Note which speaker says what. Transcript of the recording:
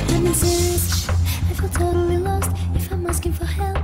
Speaker 1: I'm serious, I feel totally lost if I'm asking for help.